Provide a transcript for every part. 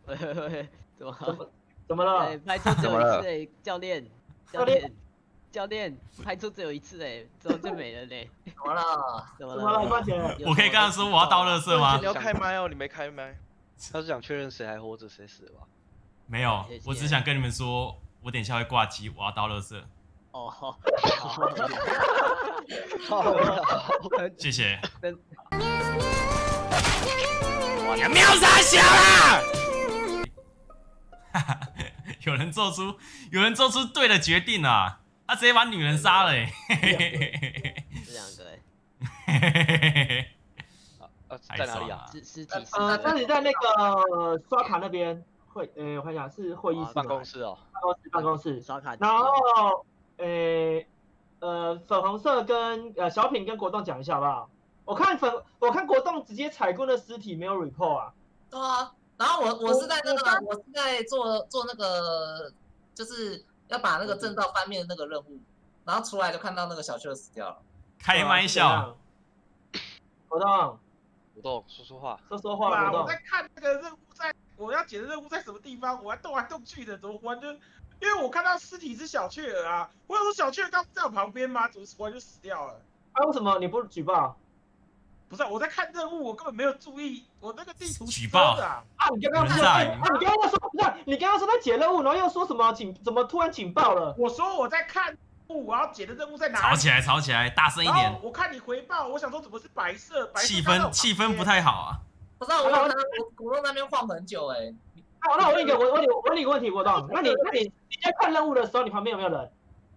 喂，怎么？ 怎么了？ 拍出只有一次哎，教练，拍出只有一次哎，之后就没了呢。 怎么了？ 怎么了，关姐？ 我可以跟他说我要倒垃圾吗？ 你要开麦哦，你没开麦。他是想确认谁还活着，谁死了吧？ 没有，我只想跟你们说，我等一下会挂机，我要倒垃圾。 哦，好， 谢谢。 你喵啥小啦？ 有人做出对的决定啊！他直接把女人杀了哎！ 这两个哎，在哪里啊？ 尸体这里在那个刷卡那边会，我看一下是会议室办公室哦， 办公室刷卡。 然后粉红色跟小品跟国栋讲一下好不好？我看国栋直接踩过那尸体没有 report 啊。 对啊，然后我是在那个我是在做那个就是要把那个正道翻面的那个任务，然后出来就看到那个小雀死掉了。 开麦笑。 国栋， 说话。 说话。 我在看那个任务，我要解的任务在什么地方，我还动来动去的，怎么忽然就？因为我看到尸体是小雀儿啊，我想说小雀儿刚不在我旁边吗？怎么忽然就死掉了？ 啊，为什么你不举报？ 不是，我在看任务，我根本没有注意我那个地图举报啊！ 你刚刚说你刚刚说在解任务，然后又说什么怎么突然警报了？ 我说我在看任务，我要解的任务在哪里？ 吵起来，大声一点！ 我看你回报，我想说怎么是白色？ 气氛不太好啊！ 不知道，我看到国栋那边晃很久哎。 那我问你一个问题，国栋，那你在看任务的时候，你旁边有没有人？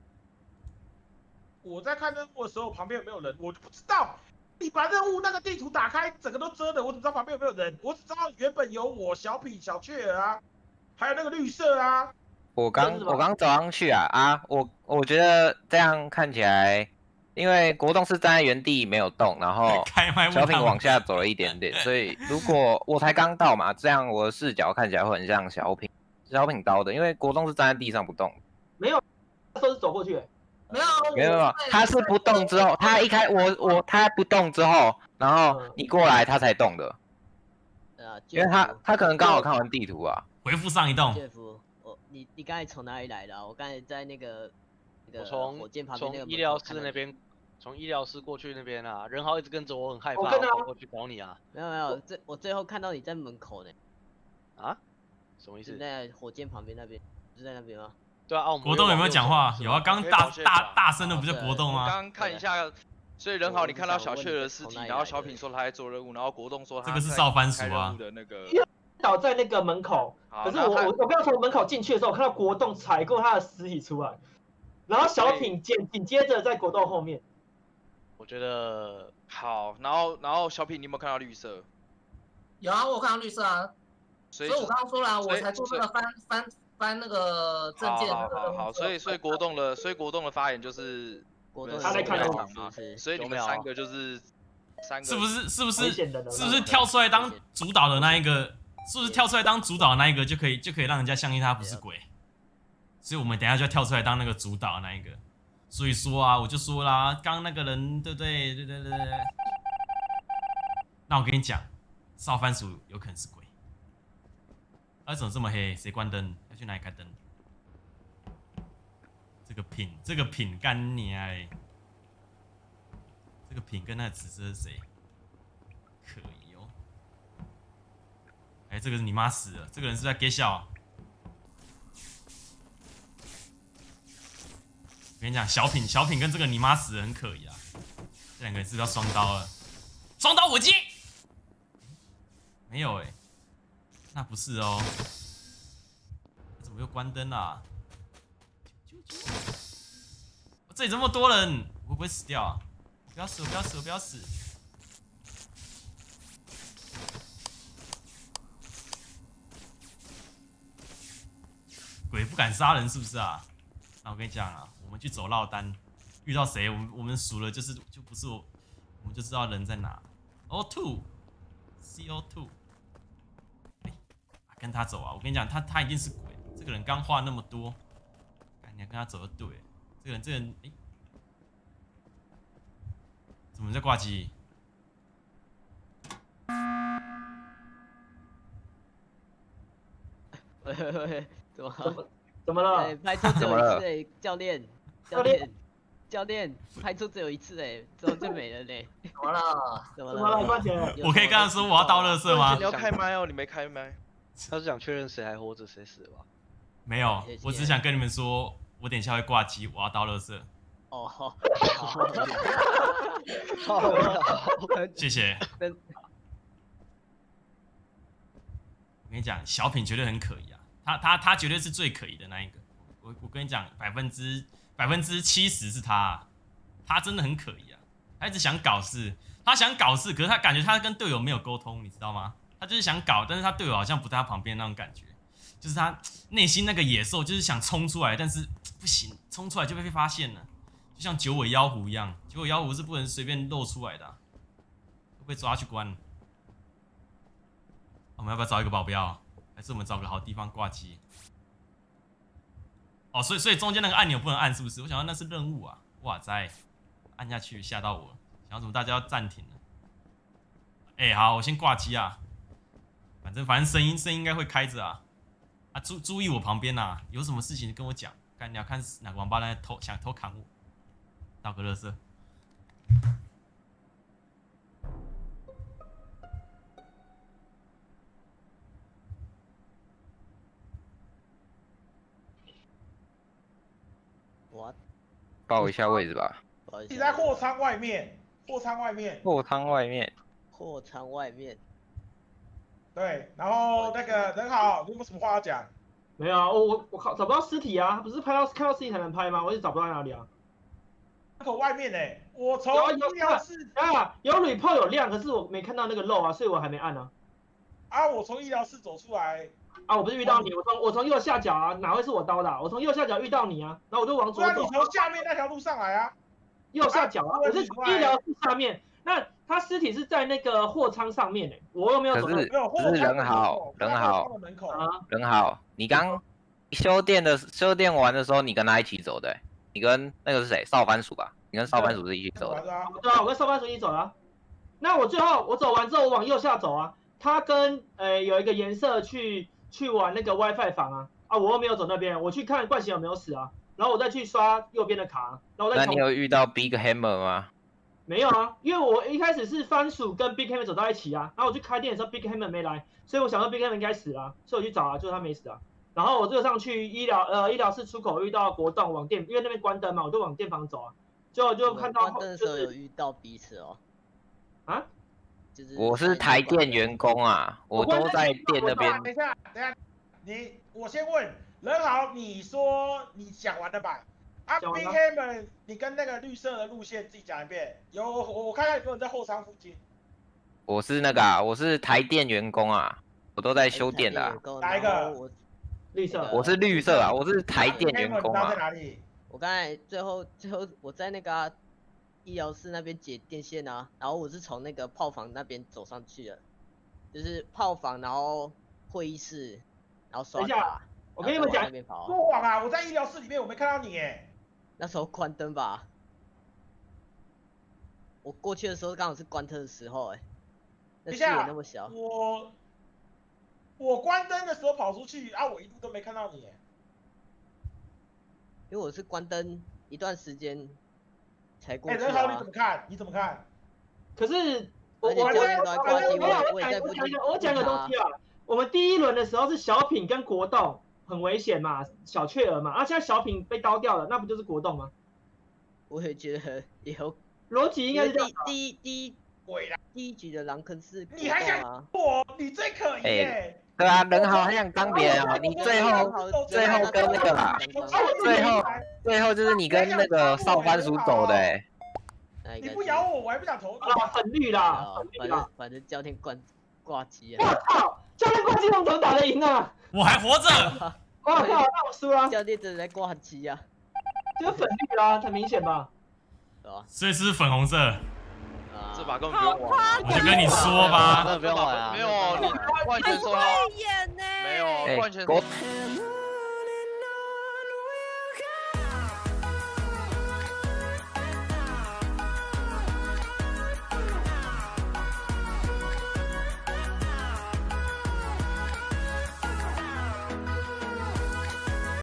我在看任务的时候，旁边有没有人？我就不知道。你把任务那个地图打开，整个都遮的，我怎么知道旁边有没有人？我只知道原本有我小品、小雀儿啊，还有那个绿色啊。 我刚走上去啊，我觉得这样看起来，因为国栋是站在原地没有动，然后小品往下走了一点点，所以如果我才刚到嘛，这样我的视角看起来会很像小品刀的，因为国栋是站在地上不动。 没有，那时候是走过去。 没有， 他是不动之后，他他不动之后，然后你过来他才动的。因为他可能刚好看完地图啊。 回复上一栋。 你刚才从哪里来的？我刚才在那个从火箭旁边那个医疗室那边，从医疗室过去那边啊，任浩一直跟着我，很害怕，我过去找你啊。 没有，我最后看到你在门口呢。 啊？什么意思？ 在火箭旁边那边，是在那边吗？ 对啊， 国栋有没有讲话？有啊，刚大声的不是国栋吗？ 我刚看一下，所以任豪你看到小雀的尸体，然后小品说他在做任务，然后国栋说他这个是少番薯啊的那个倒在那个门口，可是我刚从门口进去的时候，我看到国栋踩过他的尸体出来，然后小品紧接着在国栋后面。 我觉得好，然后小品你有没有看到绿色？ 有啊，我有看到绿色啊，所以我刚刚说了，我才做那个翻那个证件。 好，所以国栋的发言就是他在看场嘛，所以你们三个就是三个， 是不是跳出来当主导的那一个？是不是跳出来当主导的那一个就可以让人家相信他不是鬼？所以我们等一下就要跳出来当那个主导的那一个。所以说啊，我就说啦，刚刚那个人对不对？对。那我跟你讲，少番薯有可能是鬼。怎么这么黑？谁关灯？要去哪里开灯？这个品干你哎！这个品跟那个紫色是谁？可疑哦。这个是你妈死了！这个人是在给笑。我跟你讲，小品跟这个你妈死了很可疑啊！这两个人是不是要双刀了？双刀我接。没有那不是哦。怎么又关灯啊？这里这么多人，我会不会死掉啊？我不要死！鬼不敢杀人是不是啊？那我跟你讲啊，我们去走落单，遇到谁我们数了就不是我们就知道人在哪。O2 CO2， 跟他走啊！我跟你讲，他一定是鬼。这个人刚话那么多，你还跟他走就对了。这个人，怎么在挂机？ 怎么了？ 拍出只有一次哎，教练，拍出只有一次哎，之后就没了嘞。 怎么了？ 快点！ 我可以跟他说我要倒垃圾吗？ 你要开麦哦，你没开麦。 他是想确认谁还活着谁死了吧？ 没有，我只想跟你们说，我等一下会挂机，我要倒垃圾。 哦，好， 谢谢。我跟你讲，小品绝对很可疑啊，他绝对是最可疑的那一个。我跟你讲，70%是他，他真的很可疑啊，他一直想搞事，可是他感觉他跟队友没有沟通，你知道吗？他就是想搞，但是他队友好像不在他旁边那种感觉，就是他内心那个野兽就是想冲出来，但是不行，冲出来就被发现了，就像九尾妖狐一样，九尾妖狐是不能随便露出来的，会被抓去关。我们要不要找一个保镖？还是我们找个好地方挂机？哦，所以中间那个按钮不能按，是不是？我想到那是任务啊！哇塞，按下去吓到我了，想到怎么大家要暂停了？哎，好，我先挂机啊。反正声音应该会开着啊。啊，注意我旁边啊，有什么事情跟我讲。看你要看哪个王八蛋想偷砍我，倒个垃圾。 报一下位置吧。 你在货仓外面。对，然后那个人好，你有没有什么话要讲？ 没有啊，我靠，找不到尸体啊，不是看到尸体才能拍吗？我一直找不到在哪里啊。 那个外面哎，我从医疗室有 report 有亮，可是我没看到那个漏啊，所以我还没按啊。 啊，我从医疗室走出来。 啊，我不是遇到你，我从右下角啊，哪会是我刀的啊？我从右下角遇到你啊，然后我就往左走。 你从下面那条路上来啊？ 右下角啊，我是医疗室下面。那他尸体是在那个货仓上面诶，我又没有走到。 可是人好，你刚修电完的时候，你跟他一起走的，你跟那个是谁？少番薯吧？你跟少番薯是一起走的。 对啊，我跟少番薯一起走啊。那我最后我走完之后，我往右下走啊。他跟有一个颜色去玩那个 WiFi 房啊，我又没有走那边，我去看冠贤有没有死啊，然后我再去刷右边的卡，然后那你有遇到 Big Hammer 吗？ 没有啊，因为我一开始是番薯跟 Big Hammer 走到一起啊，然后我去开店的时候 Big Hammer 没来，所以我想说 Big Hammer 应该死了，所以我去找啊，就是他没死啊。然后我就上去医疗室出口遇到国栋往因为那边关灯嘛，我就往电房走啊，就看到关灯的时候有遇到彼此哦。 啊？ 我是台电员工啊，我都在店那边。 等一下，我先问人好，你说你讲完了吧？啊 ，Big Hammer， 你跟那个绿色的路线自己讲一遍。我看看有没有人在后仓附近。 我是我是台电员工啊，我都在修电的啊。 哪一个？ 绿色。 我是绿色啊，我是台电员工啊。 在哪里？ 我刚才最后我在那个医疗室那边解电线啊，然后我是从那个炮房那边走上去的，就是炮房，然后会议室，然后刷卡。 我跟你们讲， 过往啊，我在医疗室里面，我没看到你哎。 那时候关灯吧，我过去的时候刚好是关灯的时候哎。 等一下， 那么小。 我关灯的时候跑出去啊，我一路都没看到你哎。 因为我是关灯一段时间才过去。 人好，你怎么看？你怎么看？ 可是我讲个东西啊，我们第一轮的时候是小品跟国栋。很危险嘛，小雀儿嘛，现在小品被刀掉了，那不就是国栋吗？ 我也觉得有逻辑应该是这样。 第一局的狼坑是你还想我？你最可疑耶！ 对啊，人好还想当别人啊！你最后跟那个啦，最后就是你跟那个少番薯走的哎。 你不咬我，我还不想投。 很绿啦， 反正教天挂机啊！我操，教天挂机我怎么打得赢啊？ 我还活着！ 我靠，那我输了。 教练真的在挂机啊！ 这个粉绿啦，很明显吧？ 对吧？ 所以是粉红色。 这把根本不用玩。 我就跟你说吧， 真的不用玩啊！ 没有，你冠军说他没有冠军。